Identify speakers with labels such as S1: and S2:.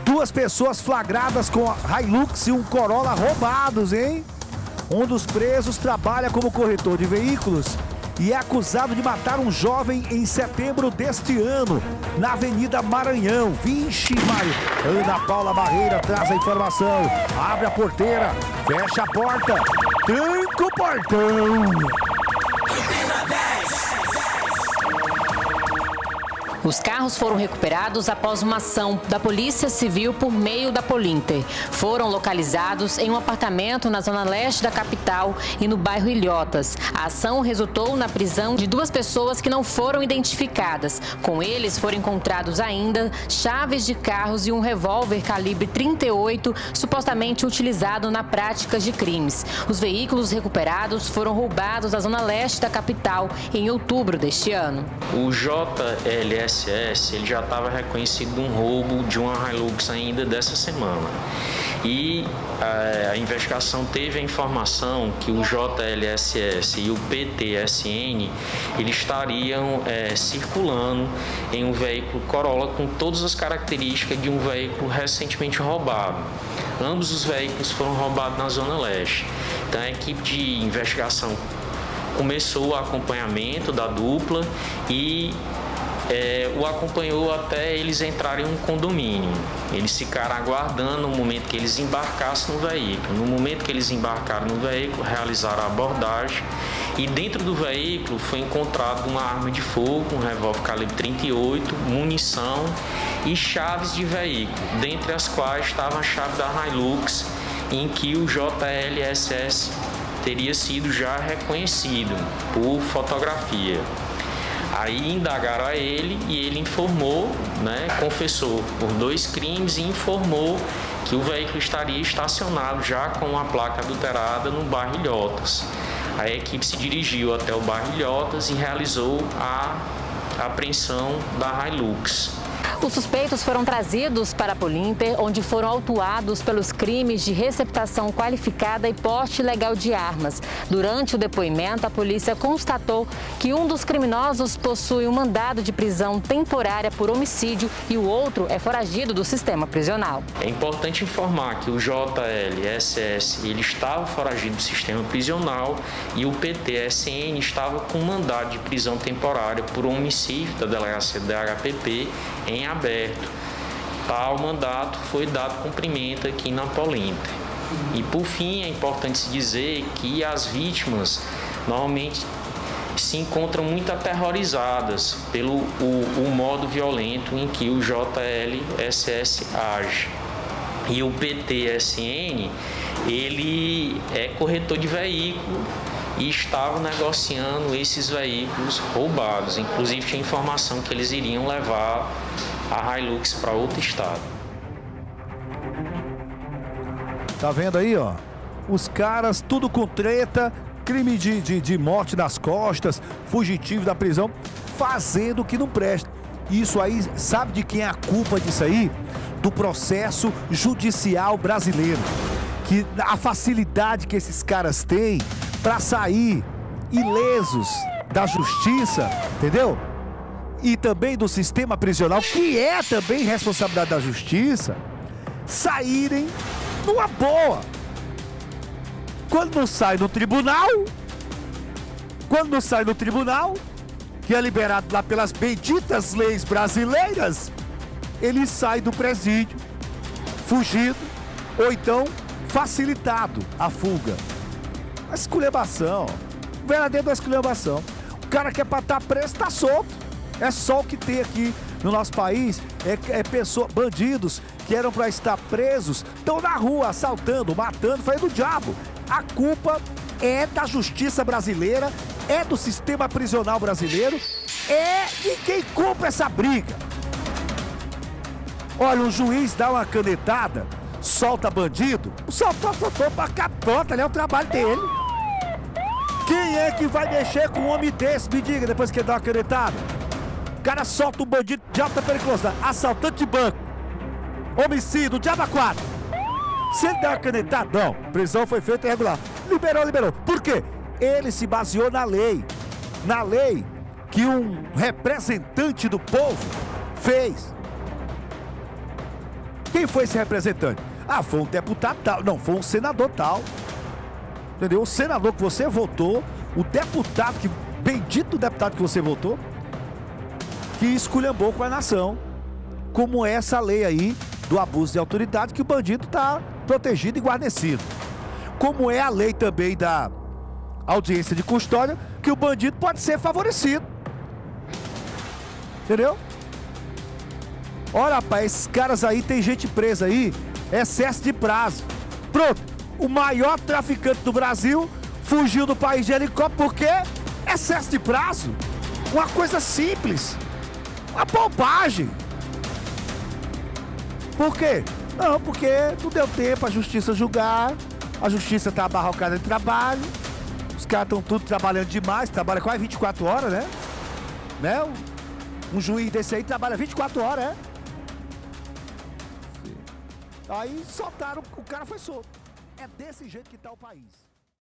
S1: Duas pessoas flagradas com a Hilux e um Corolla roubados, hein? Um dos presos trabalha como corretor de veículos e é acusado de matar um jovem em setembro deste ano, na Avenida Maranhão. Vixe, Mário. Ana Paula Barreira traz a informação. Abre a porteira, fecha a porta, tranca o portão.
S2: Os carros foram recuperados após uma ação da Polícia Civil por meio da Polinter. Foram localizados em um apartamento na zona leste da capital e no bairro Ilhotas. A ação resultou na prisão de duas pessoas que não foram identificadas. Com eles foram encontrados ainda chaves de carros e um revólver calibre 38, supostamente utilizado na prática de crimes. Os veículos recuperados foram roubados da zona leste da capital em outubro deste ano.
S3: O JLS ele já estava reconhecido de um roubo de uma Hilux ainda dessa semana. E a investigação teve a informação que o JLSS e o PTSN eles estariam circulando em um veículo Corolla com todas as características de um veículo recentemente roubado. Ambos os veículos foram roubados na Zona Leste. Então a equipe de investigação começou o acompanhamento da dupla e o acompanhou até eles entrarem em um condomínio. Eles ficaram aguardando o momento que eles embarcassem no veículo. No momento que eles embarcaram no veículo, realizaram a abordagem e dentro do veículo foi encontrado uma arma de fogo, um revólver calibre 38, munição e chaves de veículo, dentre as quais estava a chave da Hilux, em que o JLSS teria sido já reconhecido por fotografia. Aí indagaram a ele e ele informou, confessou por 2 crimes e informou que o veículo estaria estacionado já com a placa adulterada no bairro Ilhotas. A equipe se dirigiu até o bairro Ilhotas e realizou a apreensão da Hilux.
S2: Os suspeitos foram trazidos para a Polinter, onde foram autuados pelos crimes de receptação qualificada e porte ilegal de armas. Durante o depoimento, a polícia constatou que um dos criminosos possui um mandado de prisão temporária por homicídio e o outro é foragido do sistema prisional.
S3: É importante informar que o JLSS ele estava foragido do sistema prisional e o PTSN estava com mandado de prisão temporária por homicídio da delegacia da HPP em aberto. Tal mandato foi dado cumprimento aqui na Polinter. E por fim, é importante se dizer que as vítimas normalmente se encontram muito aterrorizadas pelo o modo violento em que o JLSS age. E o PTSN, ele é corretor de veículo e estava negociando esses veículos roubados. Inclusive tinha informação que eles iriam levar a Hilux para outro estado.
S1: Tá vendo aí, ó? Os caras tudo com treta, crime de morte nas costas, fugitivo da prisão, fazendo o que não presta. Isso aí, sabe de quem é a culpa disso aí? Do processo judicial brasileiro. Que a facilidade que esses caras têm para sair ilesos da justiça, entendeu? E também do sistema prisional, que é também responsabilidade da justiça, saírem numa boa. Quando não sai no tribunal, que é liberado lá pelas benditas leis brasileiras, ele sai do presídio, fugido, ou então facilitado a fuga. A esculhambação, verdadeira esculhambação. O cara que é pra estar preso, tá solto. É só o que tem aqui no nosso país, bandidos que eram para estar presos, estão na rua assaltando, matando, fazendo o diabo. A culpa é da justiça brasileira, é do sistema prisional brasileiro, de quem compra essa briga. Olha, o juiz dá uma canetada, solta bandido, soltou pra capota, é o trabalho dele. Quem é que vai mexer com um homem desse? Me diga, depois que ele dá uma canetada. O cara solta um bandido de alta periculosidade, assaltante de banco, homicídio, diabo 4. Se ele der uma canetada, não, prisão foi feita irregular. Liberou. Por quê? Ele se baseou na lei que um representante do povo fez. Quem foi esse representante? Ah, foi um deputado tal. Não, foi um senador tal. Entendeu? O senador que você votou, o deputado, bendito deputado que você votou, que esculhambou com a nação. Como essa lei aí do abuso de autoridade, que o bandido está protegido e guarnecido. Como é a lei também da audiência de custódia, que o bandido pode ser favorecido. Entendeu? Olha, rapaz, esses caras aí, tem gente presa aí, excesso de prazo. Pronto, o maior traficante do Brasil fugiu do país de helicóptero, por quê? Excesso de prazo. Uma coisa simples. Uma bobagem. Por quê? Não, porque não deu tempo a justiça julgar, a justiça tá abarrocada de trabalho, os caras estão tudo trabalhando demais, trabalha quase 24 horas, né? Um juiz desse aí trabalha 24 horas, é? Aí soltaram, o cara foi solto. É desse jeito que tá o país.